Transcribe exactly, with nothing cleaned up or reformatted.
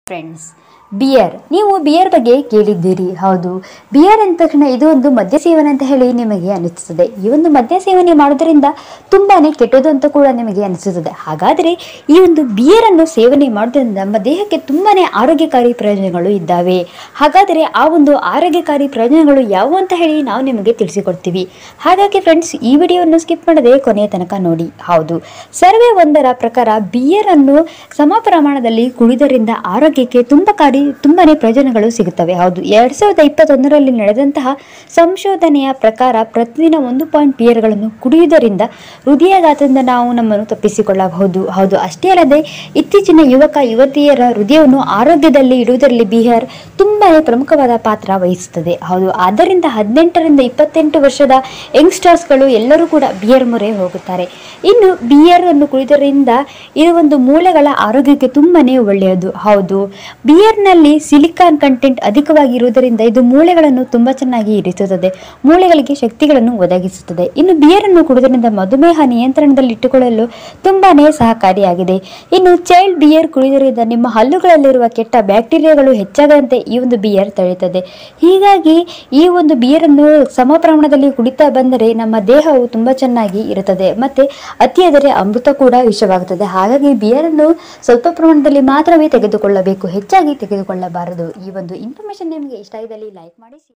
Friends, beer ನೀವು beer ಬಗ್ಗೆ ಕೇಳಿದ್ದೀರಿ. ಹೌದು, ಬಿಯರ್ ಅಂದ ತಕ್ಷಣ ಇದು ಒಂದು ಮದ್ಯ ಸೇವನೆ ಅಂತ ಹೇಳಿ ನಿಮಗೆ ಅನಿಸುತ್ತದೆ. ಈ ಒಂದು ಮದ್ಯ ಸೇವನೆ ಮಾಡೋದ್ರಿಂದ ತುಂಬಾನೇ ಕೆಟ್ಟದು ಅಂತ ಕೂಡ ನಿಮಗೆ ಅನಿಸುತ್ತದೆ. ಹಾಗಾದರೆ ಈ ಒಂದು ಬಿಯರ್ ಅನ್ನು ಸೇವನೆ ಮಾಡೋದ್ರಿಂದ ನಮ್ಮ ದೇಹಕ್ಕೆ ತುಂಬಾನೇ ಆರೋಗ್ಯಕಾರಿ ಪ್ರಯೋಜನಗಳು ಇದ್ದಾವೆ. ಹಾಗಾದರೆ ಆ ಒಂದು ಆರೋಗ್ಯಕಾರಿ ಪ್ರಯೋಜನಗಳು ಯಾವುವು ಅಂತ ಹೇಳಿ ನಾವು ನಿಮಗೆ ತಿಳಿಸಿಕೊಡ್ತೀವಿ. ಹಾಗಾಗಿ ಫ್ರೆಂಡ್ಸ್, ಈ ವಿಡಿಯೋವನ್ನು ಸ್ಕಿಪ್ ಮಾಡದೆ ಕೊನೆಯ ತನಕ ನೋಡಿ. ಹೌದು, ಸರ್ವೆ ಒಂದರ ಪ್ರಕಾರ ಬಿಯರ್ ಅನ್ನು ಸಮ ಪ್ರಮಾಣದಲ್ಲಿ ಕುಡಿಯೋದ್ರಿಂದ ಆರೋಗ್ಯಕ್ಕೆ ತುಂಬ ಕಾರಿ ತುಂಬಾನೇ ಪ್ರಯೋಜನಗಳು ಸಿಗುತ್ತವೆ. ಹೌದು, ಎರಡ್ ಸಾವಿರದ ಇಪ್ಪತ್ತೊಂದರಲ್ಲಿ ನಡೆದಂತಹ ಸಂಶೋಧನೆಯ ಪ್ರಕಾರ ಪ್ರತಿದಿನ ಒಂದು ಪಾಯಿಂಟ್ ಬಿಯರ್ಗಳನ್ನು ಕುಡಿಯುವುದರಿಂದ ಹೃದಯಾಘಾತದಿಂದ ನಾವು ನಮ್ಮನ್ನು ತಪ್ಪಿಸಿಕೊಳ್ಳಬಹುದು. ಹೌದು, ಅಷ್ಟೇ ಅಲ್ಲದೆ ಇತ್ತೀಚಿನ ಯುವಕ ಯುವತಿಯರ ಹೃದಯವನ್ನು ಆರೋಗ್ಯದಲ್ಲಿ ಇಡುವುದರಲ್ಲಿ ಬಿಯರ್ ತುಂಬಾನೇ ಪ್ರಮುಖವಾದ ಪಾತ್ರ ವಹಿಸುತ್ತದೆ. ಹೌದು, ಆದ್ದರಿಂದ ಹದಿನೆಂಟರಿಂದ ಇಪ್ಪತ್ತೆಂಟು ವರ್ಷದ ಯಂಗ್ಸ್ಟರ್ಸ್ಗಳು ಎಲ್ಲರೂ ಕೂಡ ಬಿಯರ್ ಮೊರೆ ಹೋಗುತ್ತಾರೆ. ಇನ್ನು ಬಿಯರ್ ಅನ್ನು ಕುಡಿಯುವುದರಿಂದ ಇದು ಒಂದು ಮೂಳೆಗಳ ಆರೋಗ್ಯಕ್ಕೆ ತುಂಬಾನೇ ಒಳ್ಳೆಯದು. ಹೌದು, ಬಿಯರ್ ನಲ್ಲಿ ಸಿಲಿಕಾನ್ ಕಂಟೆಂಟ್ ಅಧಿಕವಾಗಿರುವುದರಿಂದ ಇದು ಮೂಳೆಗಳನ್ನು ತುಂಬಾ ಚೆನ್ನಾಗಿ ಇರಿಸುತ್ತದೆ, ಮೂಳೆಗಳಿಗೆ ಶಕ್ತಿಗಳನ್ನು ಒದಗಿಸುತ್ತದೆ. ಇನ್ನು ಬಿಯರ್ ಅನ್ನು ಕುಡಿಯುವುದರಿಂದ ಮಧುಮೇಹ ನಿಯಂತ್ರಣದಲ್ಲಿ ಇಟ್ಟುಕೊಳ್ಳಲು ತುಂಬಾನೇ ಸಹಕಾರಿಯಾಗಿದೆ. ಇನ್ನು ಚೈಲ್ಡ್ ಬಿಯರ್ ಕುಡಿಯುವುದರಿಂದ ನಿಮ್ಮ ಹಲ್ಲುಗಳಲ್ಲಿರುವ ಕೆಟ್ಟ ಬ್ಯಾಕ್ಟೀರಿಯಾಗಳು ಹೆಚ್ಚಾಗದಂತೆ ಈ ಒಂದು ಬಿಯರ್ ತಡೆಯುತ್ತದೆ. ಹೀಗಾಗಿ ಈ ಒಂದು ಬಿಯರ್ ಅನ್ನು ಸಮ ಪ್ರಮಾಣದಲ್ಲಿ ಕುಡಿತಾ ಬಂದರೆ ನಮ್ಮ ದೇಹವು ತುಂಬಾ ಚೆನ್ನಾಗಿ ಇರುತ್ತದೆ. ಮತ್ತೆ ಅತಿಯಾದರೆ ಅಮೃತ ಕೂಡ ವಿಷವಾಗುತ್ತದೆ. ಹಾಗಾಗಿ ಬಿಯರ್ ಅನ್ನು ಸ್ವಲ್ಪ ಪ್ರಮಾಣದಲ್ಲಿ ಮಾತ್ರವೇ ತೆಗೆದುಕೊಳ್ಳಬೇಕು, ಹೆಚ್ಚಾಗಿ ತೆಗೆದುಕೊಳ್ಳಬಾರದು. ಈ ಒಂದು ಇನ್ಫಾರ್ಮೇಶನ್ ನಿಮಗೆ ಇಷ್ಟ ಆಗಿದ್ದಲ್ಲಿ ಲೈಕ್ ಮಾಡಿ.